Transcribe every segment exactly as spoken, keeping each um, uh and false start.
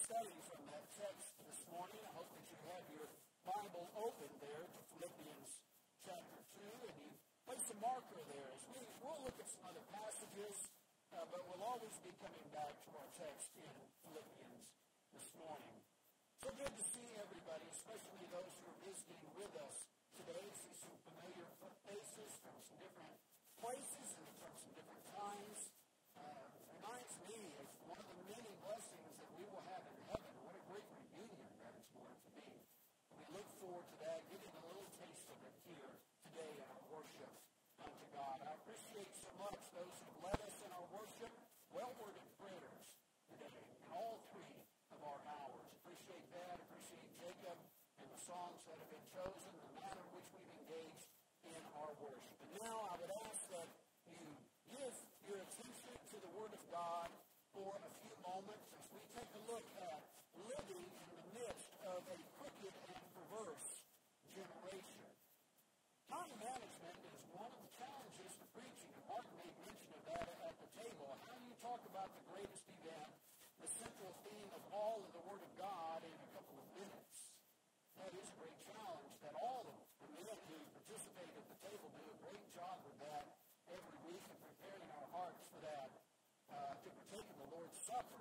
study from that text this morning. I hope that you have your Bible open there to Philippians chapter two, and you place a marker there. As we, we'll look at some other passages, uh, but we'll always be coming back to our text in Philippians this morning. So good to see everybody, especially those who are visiting with us today. See some familiar faces from some different places and from some different times. Uh, reminds me of one of the many blessings that we will have in heaven. What a great reunion that is going to be. We look forward to that, getting a little taste of it here today in our worship unto God. I appreciate so much those who led us in our worship, well-worded prayers today in all three of our hours. Appreciate that. Appreciate Jacob and the songs that have been chosen, the manner in which we've engaged in our worship. And now I would ask that you give your attention to the Word of God for a few moments as we take a look at living in the midst of a crooked and perverse generation. Time management is one of the challenges to preaching, and Mark made mention of that at the table. How do you talk about the greatest event, the central theme of all of the Word of God, in a couple of minutes? That is a great challenge that all of the men who participate at the table do a great job with that every week and preparing our hearts for that, uh, to partake in the Lord's Supper.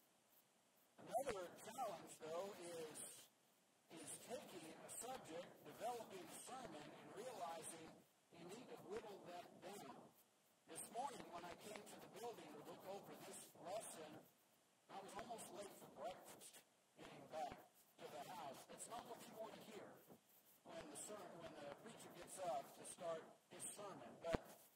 Another challenge, though, is, is taking a subject, developing a sermon, and realizing you need to whittle that down. This morning, when I came to the building to look over this lesson, I was almost late for breakfast getting back to the house. That's not what you want to hear when the sermon, when the preacher gets up to start his sermon. But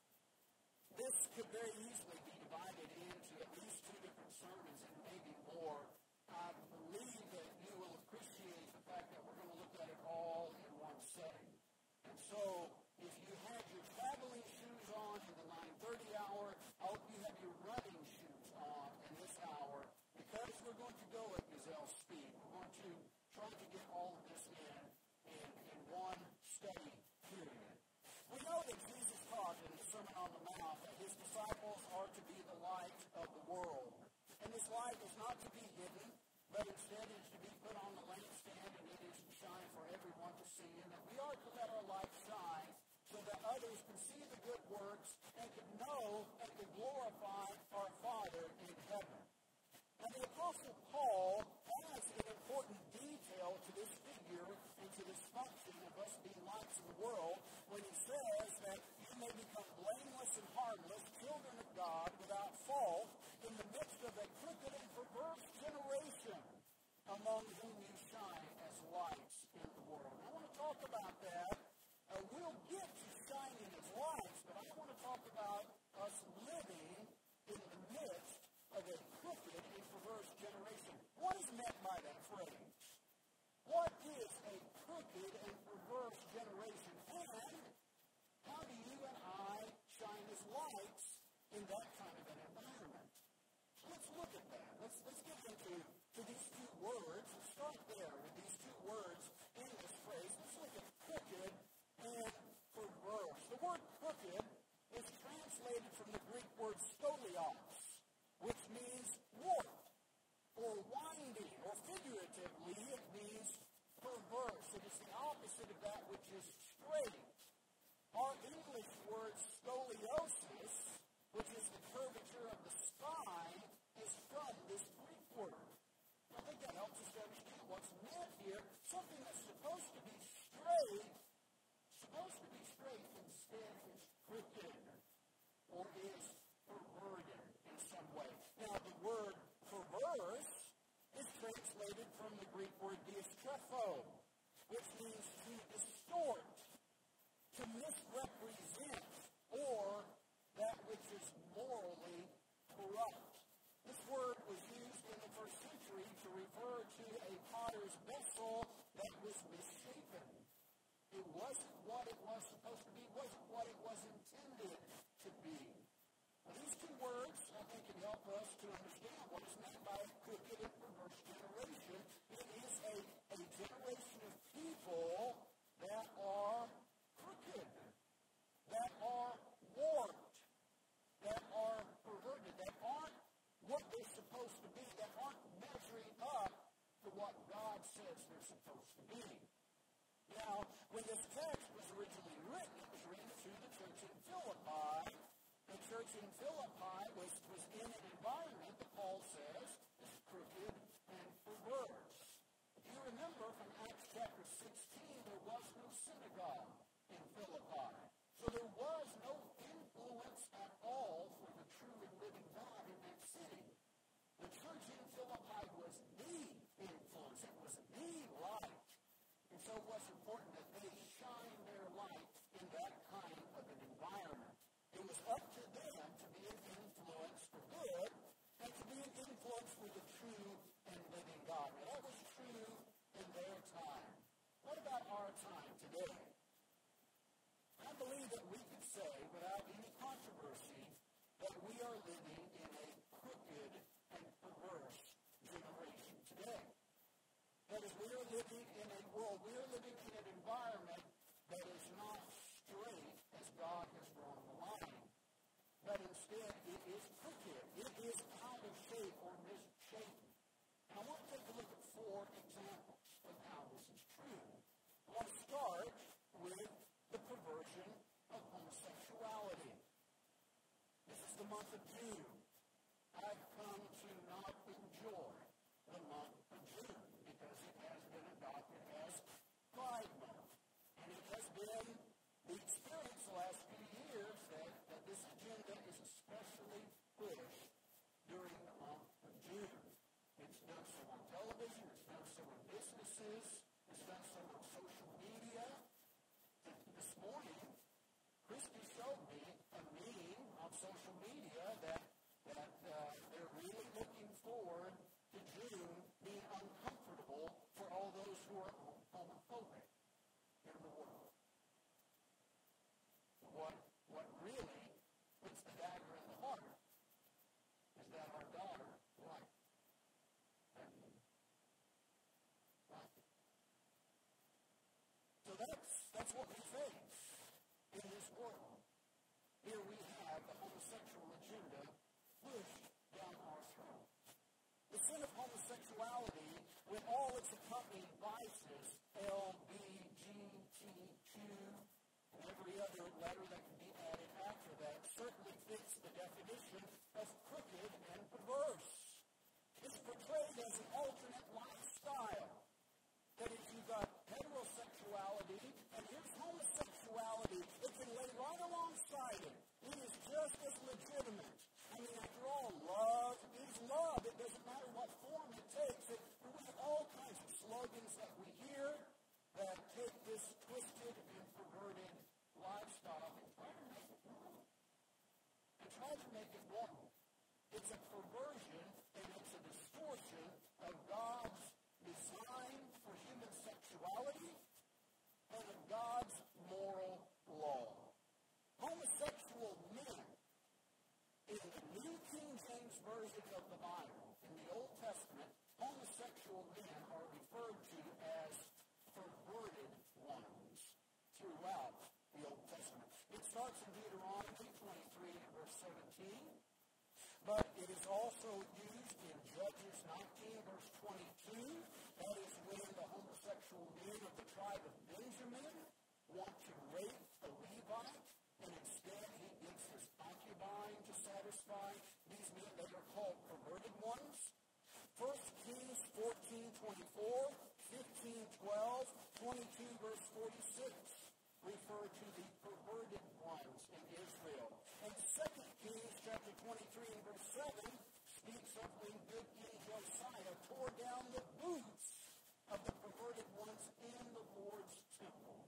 this could very easily be divided into at least two different sermons and maybe more. I believe that you will appreciate the fact that we're going to look at it all in one setting. And so, if you had your traveling shoes on in the nine thirty hour, I hope you have your running shoes on in this hour, because we're going to go at gazelle speed. We're going to try to get all of this in in, in one study period. We know that Jesus taught in the Sermon on the Mount that his disciples are to be the light of the world. And this light is not to be hidden, but instead is to be put on the lampstand, and it is to shine for everyone to see. And that we are to let our light shine so that others can see the good works and can know and can glorify our Father in heaven. And the Apostle Paul has an important detail to this figure and to this function of us being lights in the world when he says that you may become blameless and harmless, children of God, without fault, in the midst of a crooked and perverse generation, among whom you shine as lights in the world. I want to talk about that. Uh, we'll get to shining as lights, but I want to talk about us living in the midst of a crooked and perverse generation. What is meant by that phrase? What is a crooked and perverse generation? And how do you and I shine as lights in that kind of an environment? Let's look at that. Let's, let's get into to these two words. Let's start there with these two words in this phrase. Let's look at crooked and perverse. The word crooked is translated from the Greek word skolios, which means warped or winding, or figuratively it means perverse. It is the opposite of that which is straight. Our English word scoliosis, which is the curvature of the spine, is from this Greek word. I think that helps us to understand what's meant here. Something that's supposed to be straight, supposed to be straight, instead is crooked or is perverted in some way. Now, the word perverse is translated from the Greek word diastrepho, which means to distort, to misrepresent, or that which is morally corrupt. This word was used in the first century to refer to a potter's vessel that was misshapen. It wasn't what it was supposed to be, wasn't what it was intended to be. Now, these two words, I think, can help us to understand what is meant by a crooked and perverse generation. It is a, a generation of people that are crooked, that are warped, that are perverted, that aren't what they're supposed to be, that aren't measuring up When this text was originally written, it was written to the church in Philippi. The church in Philippi was, was in an environment that Paul says is crooked and perverse. If you remember from Acts chapter sixteen, there was no synagogue in Philippi. So there was no influence at all for the true and living God in that city. The church in Philippi was the influence. It was the light. And so it was important that they shine their light in that kind of an environment. It was up to them to be an influence for good and to be an influence for the true and living God. Now, that was true in their time. What about our time today? I believe that we can say, without any controversy, that we are living in a crooked and perverse generation today. That is, we are living in a world, we are living in an environment that is not straight as God has drawn the line. But instead, it is crooked. It is out of shape or misshapen. And I want to take a look at four examples of how this is true. I want to start with the perversion of homosexuality. This is the month of June. I've come to not enjoy the month of June because it has been adopted as Pride Month. And it has been the experience the last few years that, that this agenda is especially pushed during the month of June. It's done so on television, it's done so in businesses, it's done so on social media. This morning, Christy showed me a meme on social media that, that uh, they're really looking forward to June being uncomfortable for all those who are homophobic in the world. What, what really puts the dagger in the heart is that our daughter liked that meme. Liked it. So that's, that's what we face in this world. Here we have the homosexual agenda pushed down our throats. The sin of homosexuality, with all its accompanying vices, L, B, G, T, Q, and every other letter that can be added after that, certainly fits the definition of crooked and perverse. It's portrayed as an alternate lifestyle. That is, you've got heterosexuality, and here's homosexuality. It can lay right alongside it. It is just as legitimate. I mean, after all, love is love. It doesn't matter what form it takes. It, we have all kinds of slogans that we hear that take this twisted and perverted lifestyle and try to make it wrong. And try to make it wrong. It's a perversion and it's a distortion of God's design for human sexuality and of God's moral law. Homosexual men in the New King James Version of the Bible, in the Old Testament, homosexual men are referred to as perverted ones throughout the Old Testament. It starts in Deuteronomy twenty-three, verse seventeen, but it is also used in Judges nineteen, verse twenty-two. That is when the homosexual men of the tribe of Benjamin want to rape a Levite, and instead he gives his concubine to satisfy these men. They are called perverted ones. First Kings fourteen twenty-four, fifteen twelve, twenty-two verse forty-six refer to the perverted ones in Israel. And Second Kings chapter twenty-three and verse seven speaks of when good King Josiah tore down the boots of the perverted ones in the Lord's temple.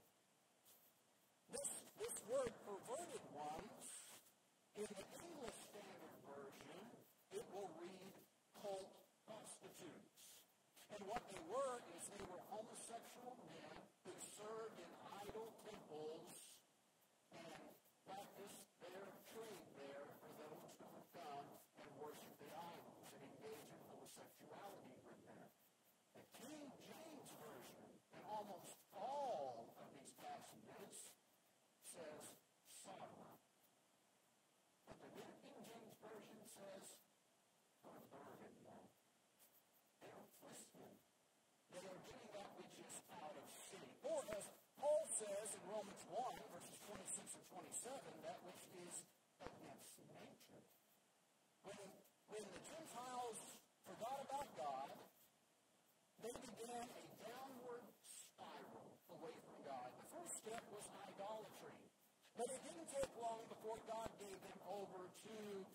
This, this word perverted ones, in the English Standard Version, it will read cult prostitutes. And what they were is they were homosexual men who served in idol temples and practiced their trade there for those who would come and worship the idols and engage in homosexuality with them. The King James Version, and almost all of these passages, says sodomy. But the New King James Version says perverted one. They are twisted. They are doing that which is out of shape. Or as Paul each one, verses twenty-six and twenty-seven, that which is against nature. When, when the Gentiles forgot about God, they began a downward spiral away from God. The first step was idolatry. But it didn't take long before God gave them over to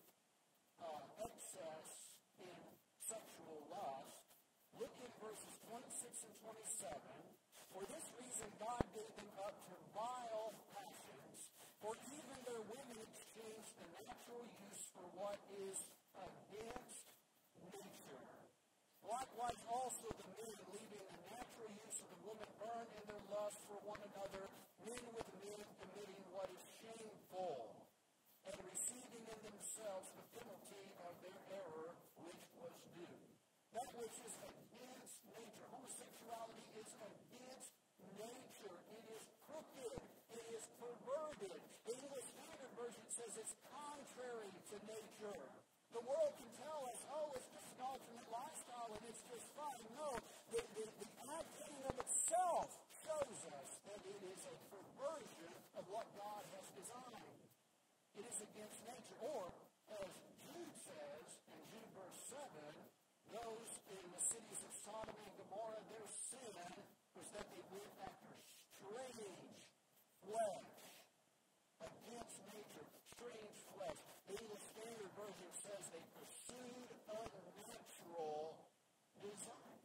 uh, excess in sexual lust. Look at verses twenty-six and twenty-seven. For this reason God gave them up to vile passions, for even their women exchanged the natural use for what is against nature. Likewise also the men, leaving the natural use of the woman, burn in their lust for one another, men with men committing what is shameful, and receiving in themselves the penalty of their error which was due. That which is against nature. Homosexuality is against nature. It is crooked. It is perverted. The English Standard Version says it's contrary to nature. The world can tell us, oh, it's just an alternate lifestyle and it's just fine. No, the, the, the acting of itself shows us that it is a perversion of what God has designed. It is against nature. Or, as Jude says in Jude verse seven, those in the cities of Sodom and Gomorrah, their sin was that they went after strange flesh. Against nature, strange flesh. The English Standard Version says they pursued unnatural design.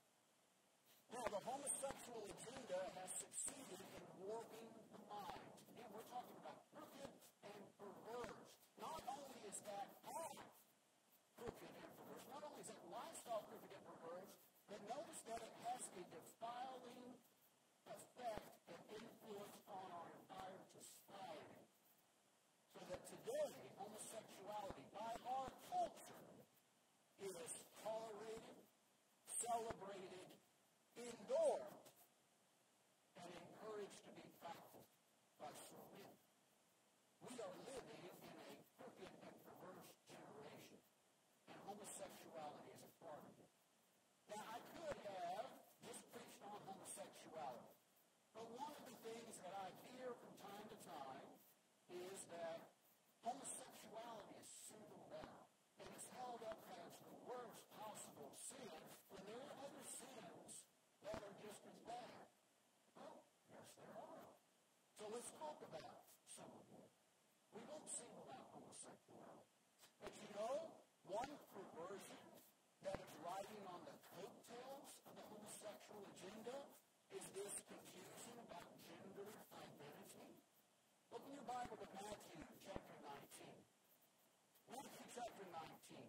Now, the homosexual agenda has succeeded in warping the mind. Again, we're talking about crooked and perverse. Not only is that act crooked and perverse, not only is that lifestyle crooked and perverse, but notice that it has a defiling effect and influence on our entire society. So that today, homosexuality by our culture is tolerated, celebrated, endorsed, and encouraged to be practiced by so many. We are living in a crooked and perverse generation, and homosexuality is a part of it. Now, I could have just preached on homosexuality, but one of the things that I hear from time to time is that homosexuality is singled out, and it's held up as the worst possible sin, when there are other sins that are just as bad. Well, yes, there are. So let's talk about some of them. We don't single out homosexuality. But you know, one perversion that is riding on the coattails of the homosexual agenda is this confusion about gender identity. Open your Bible to Matthew chapter nineteen. Matthew chapter nineteen.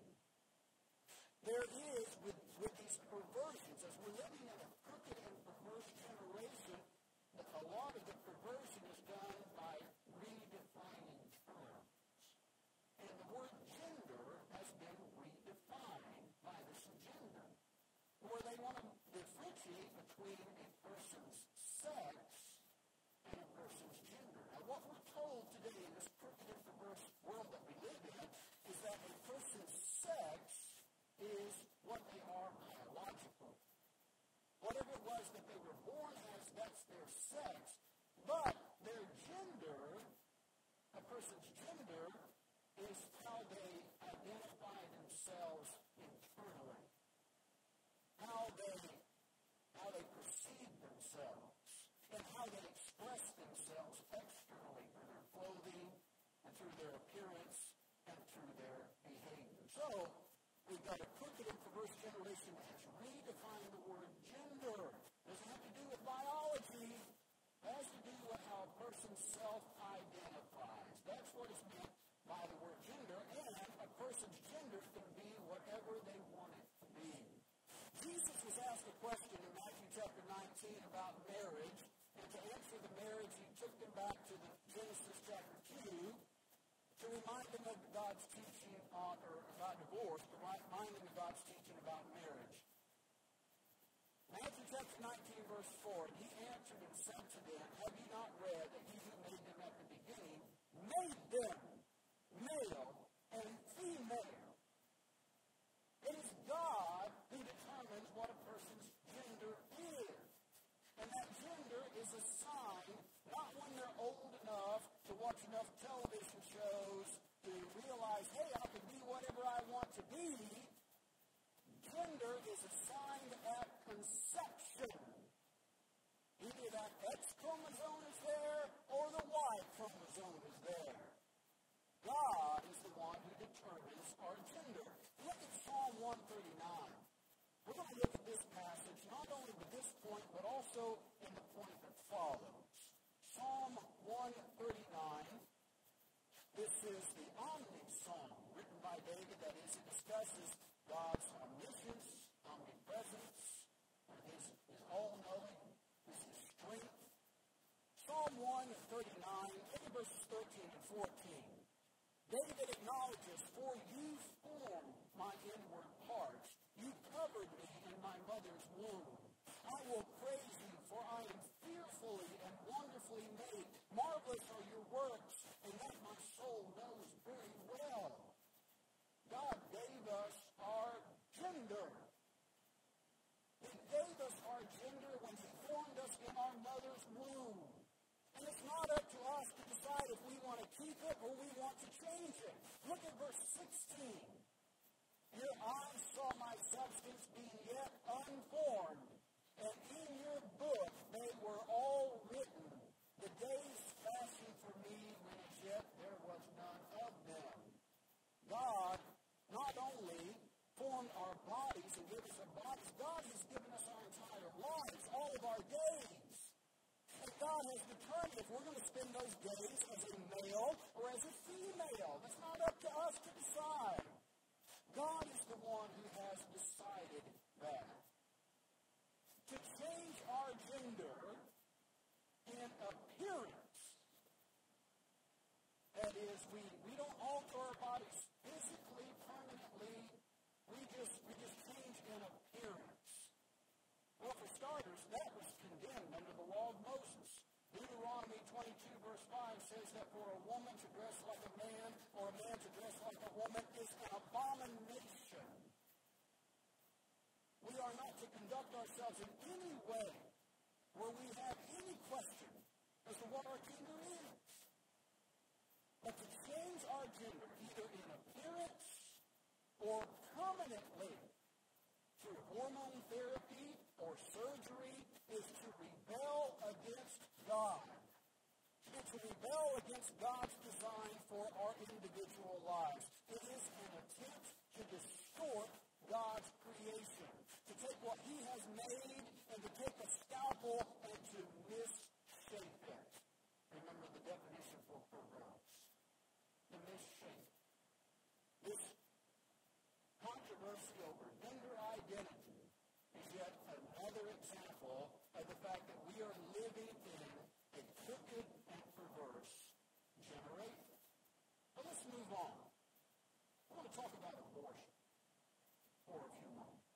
There is, with, with these perversions, as we're living in a crooked and perverse generation, a lot of the perversion is done by redefining terms. And the word gender has been redefined by this agenda, where they want to differentiate between a person's sex and a person's gender. Now, what we're told today in this crooked and perverse world that we live in is that a person's sex is what they are biologically. Whatever it was that they were born as, that's their sex. But their gender, a person's gender, is how they identify themselves internally. How they, how they perceive themselves. And how they express themselves externally through their clothing, and through their appearance, and through their behavior. So, we've got a crooked and perverse generation that has redefined the word gender. It doesn't have to do with biology. It has to do with how a person self-identifies. That's what is meant by the word gender. And a person's gender can be whatever they want it to be. Jesus was asked a question in Matthew chapter nineteen about marriage. And to answer the marriage, he took them back to the Genesis chapter two to remind them of God's teaching on, or about divorce, to remind them of God's teaching about marriage. Matthew chapter nineteen, verse four, and he answered and said to them, have you not read that he who made them at the beginning made them male and female? It is God who determines what a person's gender is. And that gender is assigned not when they're gender is assigned at conception. Either that X chromosome is there or the Y chromosome is there. God is the one who determines our gender. Look at Psalm one thirty-nine. We're going to look at this passage not only with this point, but also in the point that follows. Psalm one thirty-nine. This is the Omni Psalm, written by David. That is, it discusses God's omniscience, omnipresence, his, his all-knowing, his strength. Psalm one thirty-nine, look at verses thirteen and fourteen. David acknowledges, "For you formed my inward parts. You covered me in my mother's womb. I will praise you, for I am fearfully and wonderfully made. Marvelous are your works, and that my soul knows very well." God gave us our gender. He gave us our gender when He formed us in our mother's womb. And it's not up to us to decide if we want to keep it or we want to change it. Look at verse sixteen. "Your eyes saw my substance being yet unformed, and in your book they were all written, the days fashioned for me when as yet there was none of them." God not only formed our bodies and gave us our bodies, God has given us our entire lives, all of our days. And God has determined if we're going to spend those days as a male or as a female. That's not up to us to decide. God is the one who has decided that. To change our gender in appearance, that is, we, we don't alter our bodies physically, permanently, we just, we just change in appearance. Well, for starters, that was condemned under the law of Moses. Deuteronomy twenty-two, verse five says that for a woman to dress like a man or a man to dress like a woman is an abomination. We are not to conduct ourselves in any way where we have any question as to what our gender is. But to change our gender, either in appearance or permanently through hormone therapy or surgery, is to rebel against God. It's to rebel against God's design for our individual lives. It is an attempt to distort God's creation, to take what He has made and to take a scalpel and to misshape it. Remember the definition for perverse. The misshape. This controversy over gender identity is yet another example of the fact that we are living in a crooked and perverse generation. But let's move on. I want to talk about abortion for a few moments.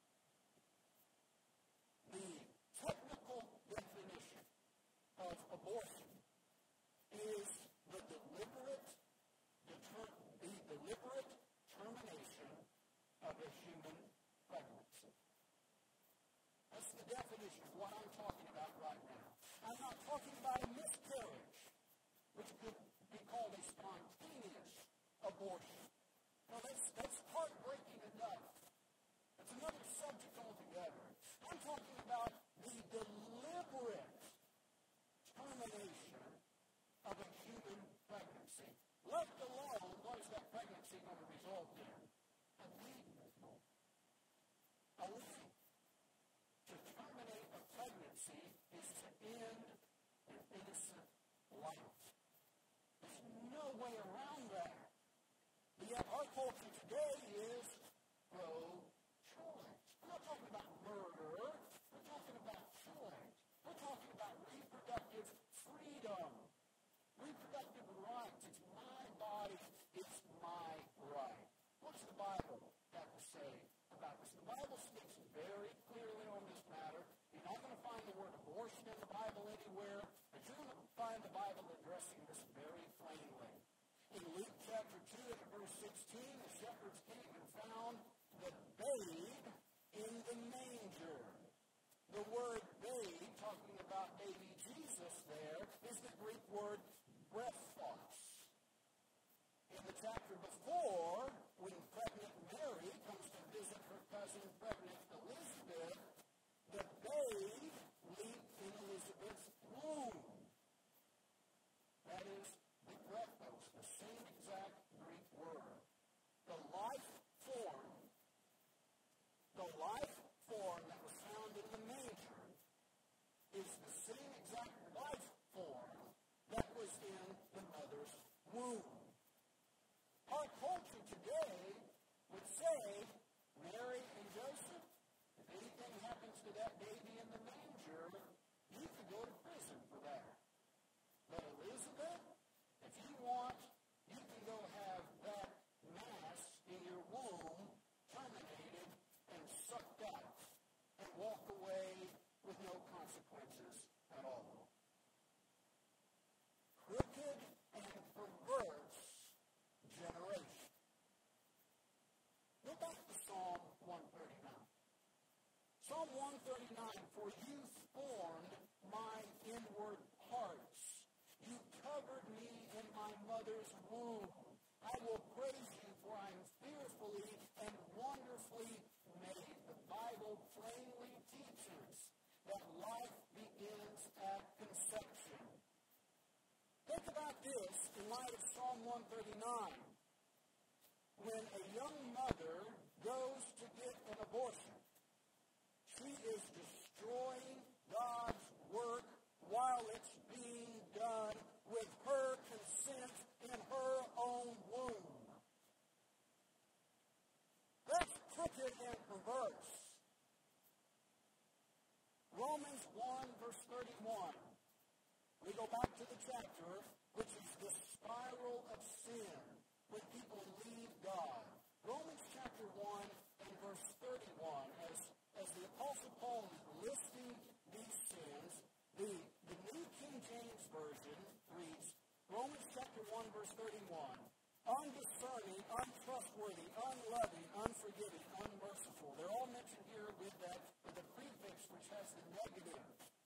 The technical definition of abortion is the deliberate, deter- the deliberate termination of a human pregnancy. That's the definition of what I'm talking about right now. I'm not talking about a miscarriage, which could be called a spontaneous abortion. Now, that's, that's heartbreaking enough. That's another subject altogether. I'm talking about the deliberate termination of a human pregnancy. Left alone, what is that pregnancy going to result in? A baby. A life. To terminate a pregnancy is to end an innocent life. There's no way around that. But yet our culture today is pro-choice. We're not talking about murder. We're talking about choice. We're talking about reproductive freedom. Reproductive rights. It's my body. It's my right. What does the Bible have to say about this? The Bible speaks very clearly on this matter. You're not going to find the word abortion in the Bible anywhere, but you're going to find the Bible addressing this very plainly. In Luke chapter two and verse sixteen, the shepherds came and found the babe in the manger. The word babe, talking about baby Jesus there, is the Greek word brephos. In the chapter before, when pregnant Mary comes to visit her cousin thirty-nine, for you formed my inward parts. You covered me in my mother's womb. I will praise you, for I am fearfully and wonderfully made. The Bible plainly teaches that life begins at conception. Think about this in light of Psalm one thirty-nine. When a young mother goes to get an abortion, she is destroying God's work while it's being done with her consent in her own womb. That's crooked and perverse. Romans one, verse thirty-one. We go back to the chapter, which is the spiral of sin, when people leave God. Romans chapter one and verse thirty-one, as, as the Apostle Paul is listing these sins, the, the New King James Version reads, Romans chapter one, verse thirty-one, undiscerning, untrustworthy, unloving, unforgiving, unmerciful. They're all mentioned here with that, with the prefix which has the negative.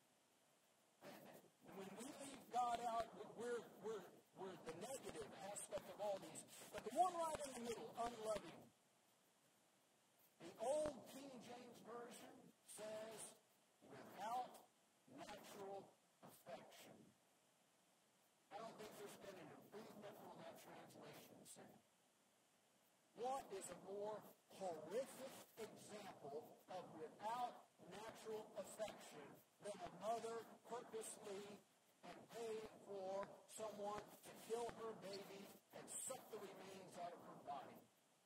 When we leave God out, we're, we're, we're the negative aspect of all these. But the one right in the middle, unloving. The old King James Version says, without natural affection. I don't think there's been an improvement on that translation since. What is a more horrific example of without natural affection than a mother purposely and paying for someone to kill her baby and suck the remains out of her body?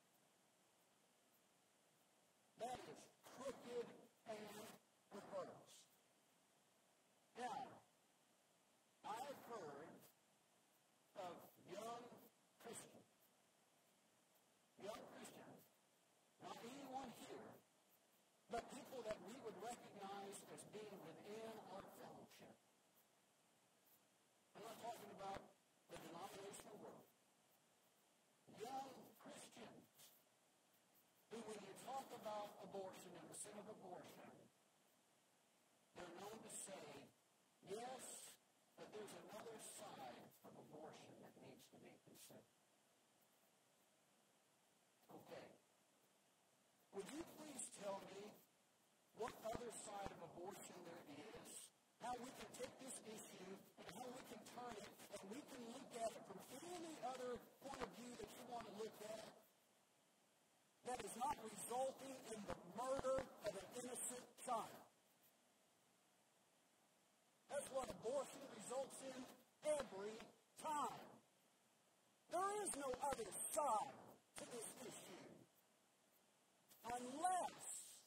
That is crooked and perverse. Now, I have heard of young Christians, young Christians, not anyone here, but people that we would recognize as being within our fellowship. I'm not talking about the denominational world. Young Christians who, when you talk about abortion and the sin of abortion, they're known to say, yes, but there's another side of abortion that needs to be considered. Okay. Would you please tell me what other side of abortion there is, how we can take this issue and how we can turn it, and we can look at it from any other point of view that you want to look at, that is not resulting in the murder of an innocent child. That's what abortion results in every time. There is no other side to this issue unless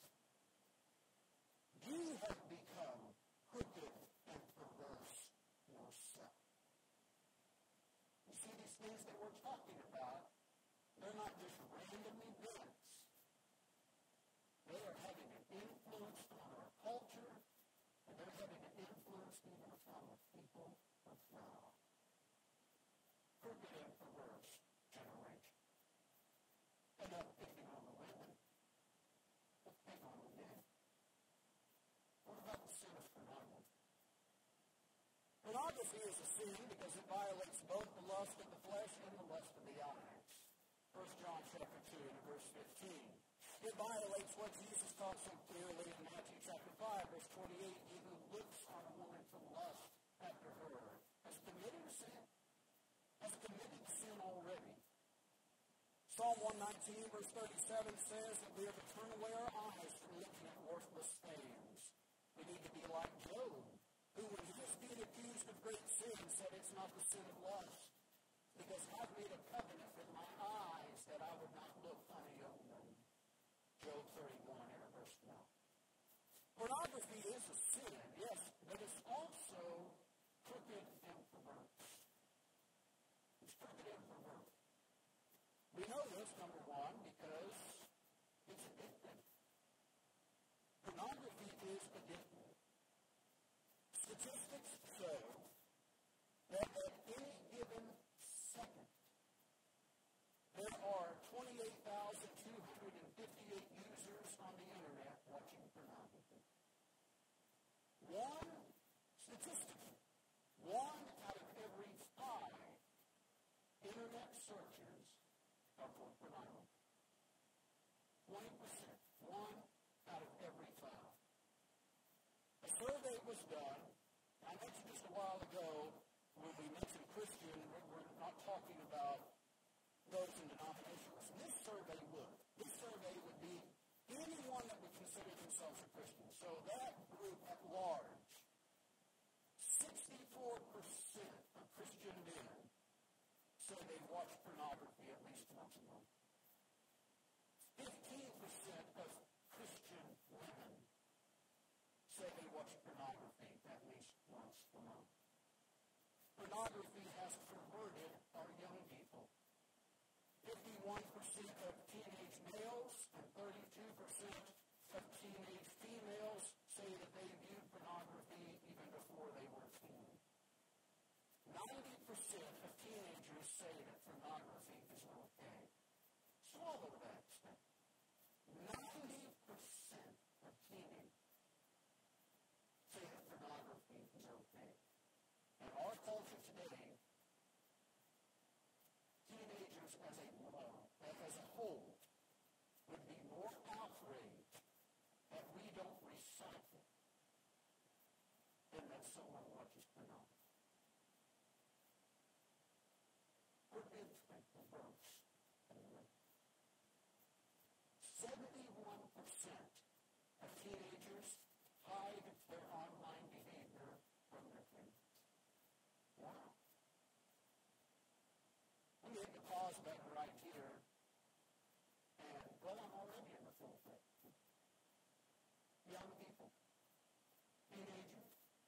you have become crooked and perverse yourself. You see, these things that we're talking about, they're not just random events. They are having an influence on our culture, and they're having an influence even upon the people of God. Crooked and perverse generation. Enough picking on the women. Let's pick on the men. What about the sin of pornography? Pornography is a sin because it violates both the lust of the flesh and the lust of the eyes. First John chapter two and verse fifteen. It violates what Jesus taught so clearly in Matthew chapter five, verse twenty-eight. He who looks on a woman to lust after her has committed a sin. Has committed sin already. Psalm one nineteen, verse thirty-seven says that we are to turn away our eyes from looking at worthless things. We need to be like Job, who, when he was being accused of great sin, said it's not the sin of lust, because I've made a covenant with my eyes that I would not look on a young woman. Job thirty-one, and verse one. Pornography is a sin, yes, but it's also crooked and perverse. It's crooked and perverse. We know this, number one, because it's addictive. Pornography is addictive. Statistics show that at any given second, there are twenty-eight thousand two hundred fifty-eight users on the internet watching pornography. it was done, I mentioned just a while ago when we mentioned Christian, we're not talking about those in denominations. This survey would. This survey would be anyone that would consider themselves a Christian. So that group at large, sixty-four percent of Christian men say they watch pornography at least once a month. fifteen percent of Christian women say they watch pornography at least once a month. Pornography has perverted our young people. fifty-one percent of teenage males and thirty-two percent of teenage females say that they viewed pornography even before they were teens. ninety percent of teenagers say that pornography is okay. Swallow that statement. ninety percent of teenagers say that pornography is okay. In our culture today, teenagers as a, uh, as a whole would be more outraged that we don't recycle than that someone watches pornography. We're infinite perverse. seventy-one percent of teenagers hide their online behavior from their parents. Wow. We need to pause button right here. And well, I'm already in the full thing. Young people, teenagers,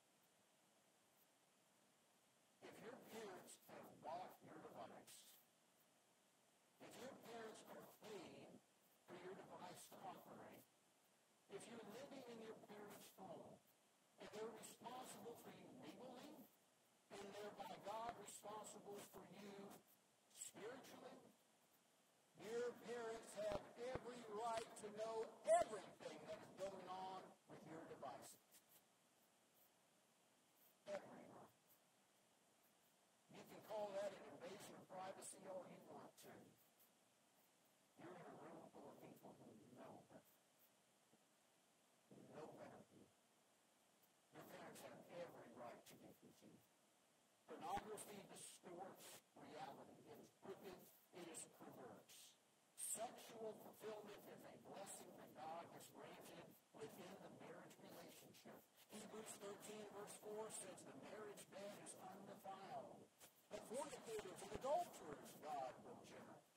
if your parents have bought your device, if your parents are paying for your device to operate, if you're living in your parents' home, and they're responsible for you legally, and they're by God responsible for you spiritually, your parents have every right to know everything that is going on with your devices. Every right. You can call that an invasion of privacy all you want to. You're in a room full of people who know better. Who know better than you. Your parents have every right to be confused. Pornography distorts reality. It is crooked. It is perverse. Sexual fulfillment is a blessing that God has granted within the marriage relationship. Hebrews thirteen verse four says the marriage bed is undefiled. But fornicators and adulterers God will judge.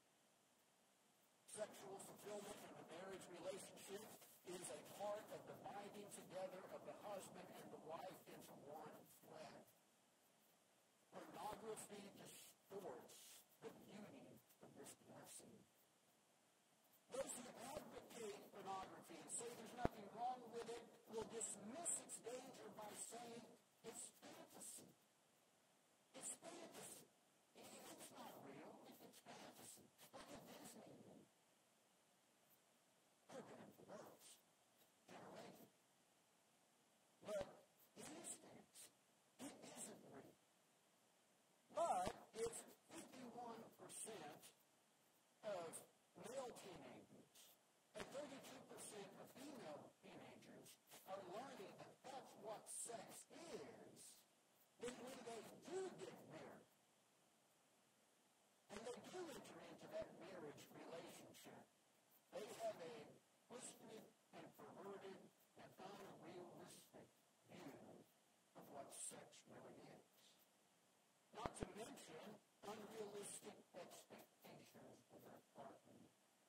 Sexual fulfillment in the marriage relationship is a part of the binding together of the husband and the wife into one flesh. Pornography distorts the beauty of this blessing. Those who advocate pornography and say there's nothing wrong with it will dismiss its danger by saying it's fantasy. It's fantasy. It's not real. It's fantasy. Like a Disney movie. They're going to perverse generation. But it is fantasy. It isn't real. But if fifty-one percent of male teenagers and thirty-two percent of female teenagers are learning that that's what sex is, then when they do get married, and they do enter into that marriage relationship, they have a twisted and perverted and unrealistic view of what sex really is. Not to mention unrealistic expectations of their partner.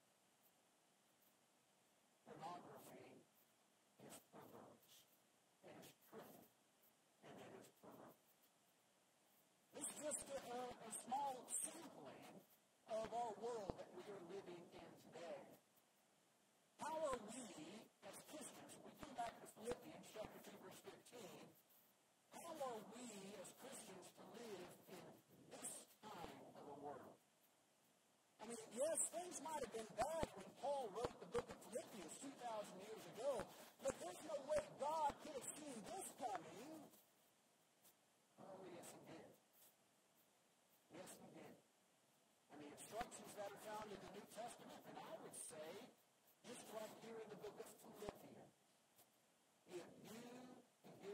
Pornography is perverse. It is crooked. And it is perverse. This is just a, a, a small sampling of our world that we are living in today. How are we as Christians, we come back to Philippians chapter two, verse fifteen, how are we as Christians to live in this time of the world? I mean, yes, things might have been bad when Paul wrote the book of Philippians two thousand years ago, but there's no way God could have seen this coming. Oh, yes, he did. Yes, he did. And the instructions that are found in the New Testament, and I would say, just right here in the book of Philippians, if you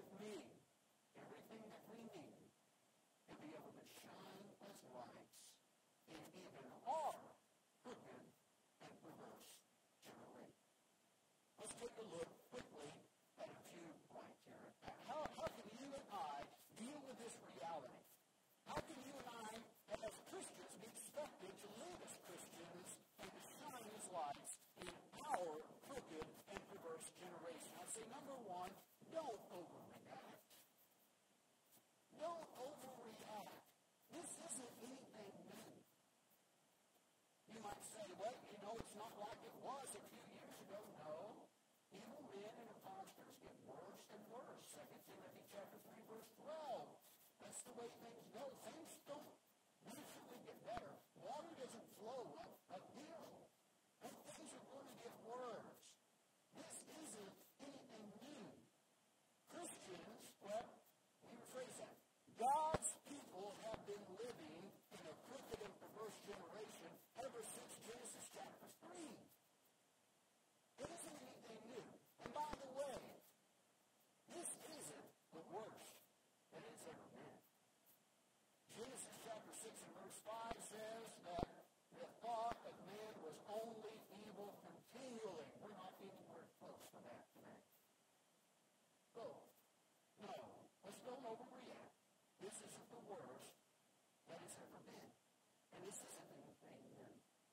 six and verse five says that the thought of man was only evil continually. We're not anywhere close to that today. So, no, let's don't overreact. This isn't the worst that has ever been. And this isn't anything new.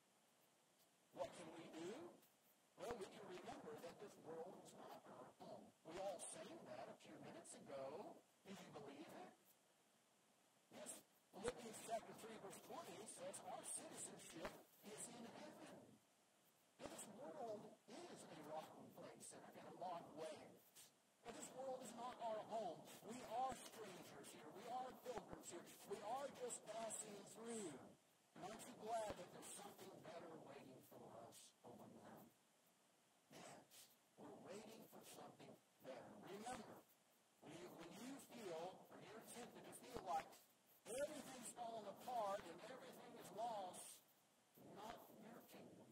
What can we do? Well, we can remember that this world is not our home. We all sang that a few minutes ago. Did you believe it? Yes. Philippians chapter three, verse twenty says our citizenship is in heaven. And this world is a rotten place in a, in a lot of ways. But this world is not our home. We are strangers here. We are pilgrims here. We are just passing through. And aren't you glad that there's something better waiting for us over there? Yes, we're waiting for something better. Remember, when you, when you feel, or you're tempted to feel like everything's falling apart and everything is lost, not your kingdom.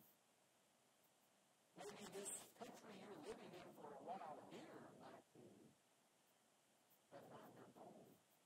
Maybe this country you're living in for a while here might be, but not your home.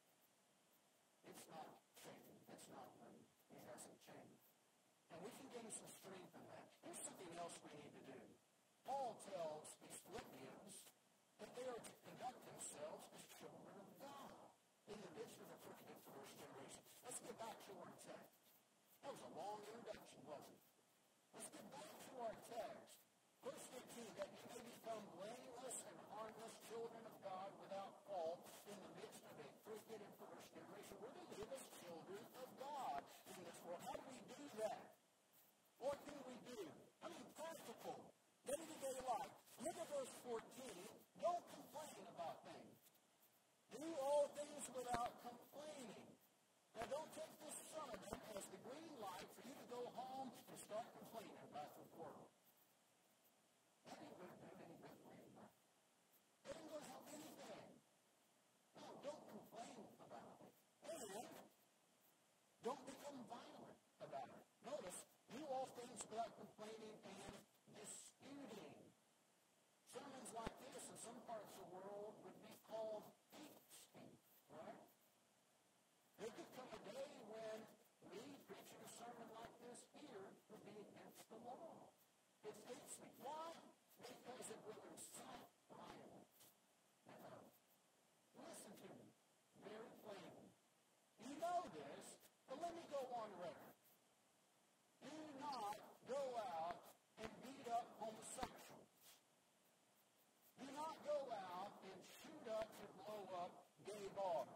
It's not changing. It's not moving. It hasn't changed. And we can gain some strength in that. Here's something else we need to do. Paul tells these Philippians that they are to conduct themselves as children of God in the midst of the crooked and perverse generation. Let's get back to our text. That was a long introduction, wasn't it? Let's get back to our text. Verse fifteen, that you may become blameless and harmless children of God without fault in the midst of a crooked and perverse generation. We're to live as children of God in this world. How do we do that? What can we do? I mean, practical, day-to-day life. Look at verse fourteen. Don't complain about things. Do all things without complaining. Now, don't take this sermon as the green light for you to go home and start complaining about the world. That ain't going to do any good for you. That ain't going to help anything. No, don't complain about it. And don't become violent about it. Notice, do all things without complaining and disputing. Sermons like this in some parts of the world would be called hate speech, right? There could come a day when me preaching a sermon like this here would be against the law. It's hate speech. Why? Because it will incite violence. Now, listen to me very plainly. You know this, but let me go on record. Do not go out and beat up homosexuals. Do not go out and shoot up and blow up gay bars.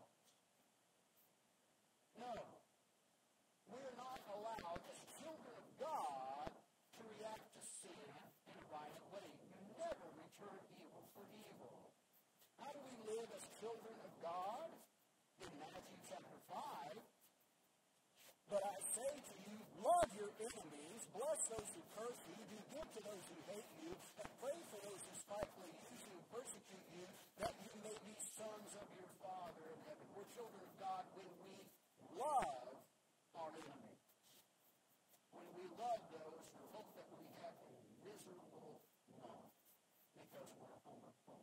No. We're not allowed as children of God to react to sin in a violent way. You never return evil for evil. How do we live as children of God? In Matthew chapter five, but I say to you, love your enemies, bless those who curse you, do good to those who hate you, and pray for those who spitefully use you and persecute you, that you may be sons of your Father in heaven. We're children of God when we love our enemies. When we love those who hope that we have a miserable life because we're homophobic.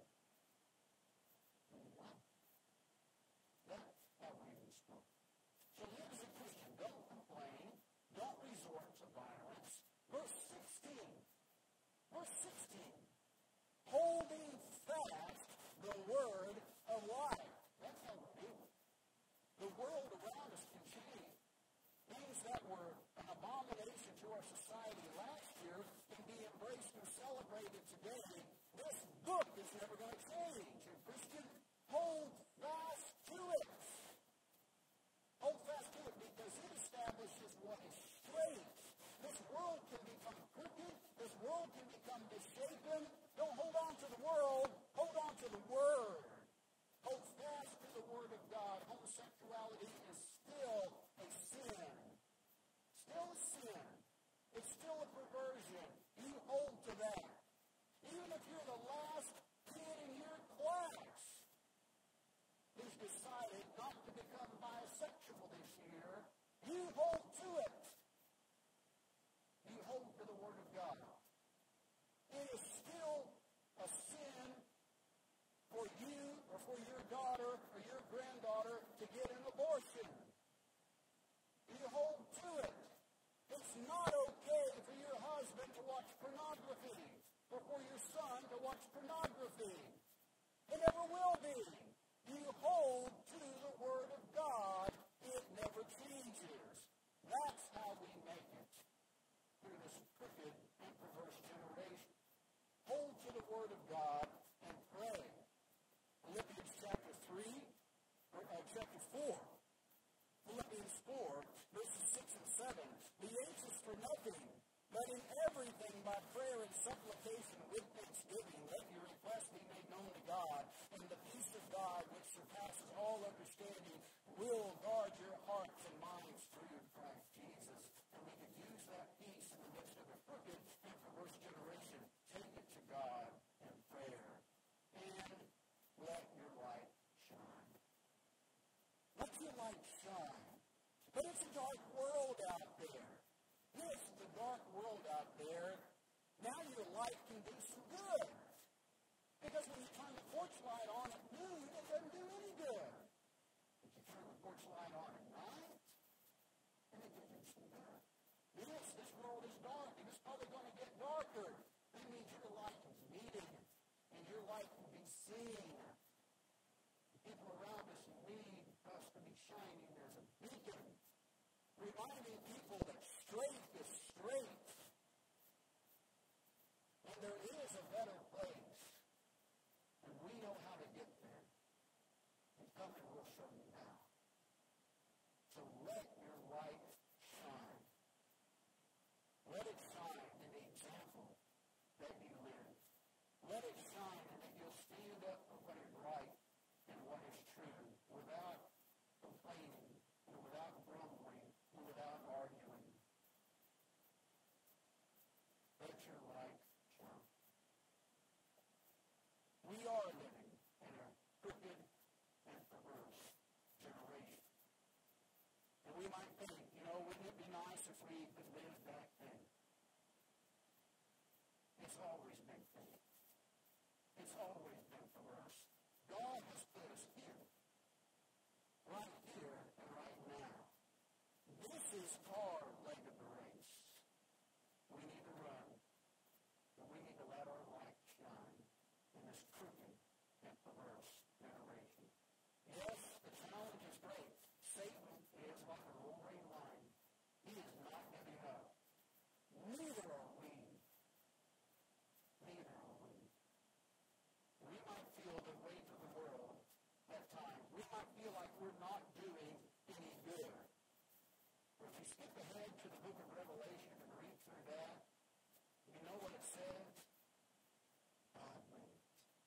That's how we respond. So live as a Christian. Don't complain. Don't resort to violence. Verse sixteen. Verse sixteen. Holding fast the word of life. That's how we do it. The world around us can change. Things that were an abomination to our society last year can be embraced and celebrated today. This book is never going to change. And Christian, hold fast to it. Hold fast to it because it establishes what is straight. This world can become crooked. This world can become misshapen. Don't hold on to the world. Hold on to the Word. Hold fast to the Word of God. Homosexuality is still a sin. Still a sin. It's still a perversion. You hold to that. Even if you're the last kid in your class who's decided not to become bisexual this year, you hold to it. You hold to the Word of God. It is still a sin pornography or for your son to watch pornography. It never will be. You hold to the Word of God. It never changes. That's how we make it through this crooked and perverse generation. Hold to the Word of God and pray. Philippians chapter three, or uh, chapter four. Philippians four, verses six and seven. Be anxious for nothing, but in everything by prayer and supplication with thanksgiving, let your requests be made known to God, and the peace of God, which surpasses all understanding, will guard your hearts and minds through Christ Jesus. And we can use that peace in the midst of a crooked and perverse generation. Take it to God in prayer. And let your light shine. Let your light shine. But it's a dark world out there. Yes, it's a dark world out there. Now your light can do some good. Because when you turn the porch light on at noon, it doesn't do any good. But you turn the porch light on at night, and it can do some good. Yes, this world is dark, and it's probably going to get darker. That means your light is needed, and your light can be seen. People around us need us to be shining as a beacon, reminding people that straight is straight. And there is a better place. And we know how to get there. And come and we'll show you how. So let your light shine. Let it shine in the example that you live. Let it shine and that you'll stand up for what is right and what is true without complaining and without grumbling and without arguing. Let your light shine. We are living in a crooked and perverse generation. And we might think, you know, wouldn't it be nice if we could live back then? It's always been crooked. It's always been perverse. God has put us here. Right here and right now. This is our leg of the race. We need to run. And we need to let our light shine in this crooked and perverse generation. Yes, the challenge is great. Satan is like a roaring lion. He is not giving up. Neither are we. Neither are we. We might feel the weight of the world at times. We might feel like we're not doing any good. But if you skip ahead to the book of Revelation and read through that, you know what it says? God wins.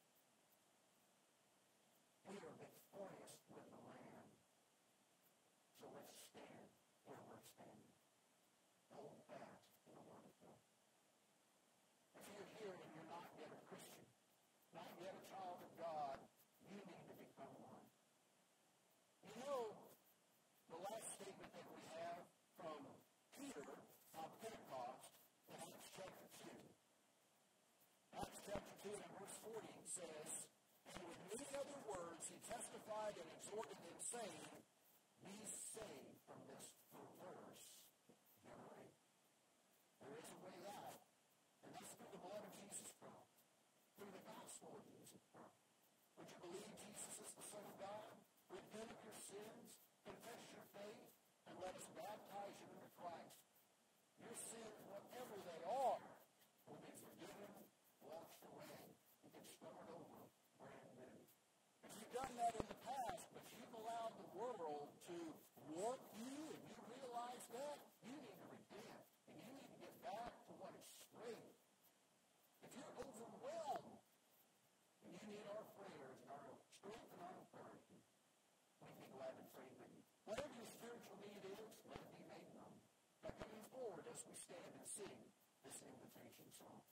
We are victorious with the Lamb. So let's stand where we're standing. Hold fast to the Word of God. If you're here and you're not yet a Christian, not yet a child of God, you need to become one. You know, the last statement that we have from Peter on Pentecost in Acts chapter two. Acts chapter two and verse forty says, and with many other words he testified and exhorted them, saying, be saved from this perverse generation. There is a way out, and that's through the blood of Jesus Christ, through the gospel of Jesus Christ. Would you believe Jesus is the Son of God? Repent of your sins, confess your faith, and let us baptize you into Christ. Your sins, whatever they are, will be forgiven, washed away, and get started over brand new. If you've done that in the past, but you've allowed the world to warp you, and you realize that, you need to repent, and you need to get back to what is straight. If you're overwhelmed, and you need our prayers and our strength and our encouragement, we'd be glad to pray with you. Whatever your spiritual need is, let it be made known by coming forward as we stand and sing this invitation song.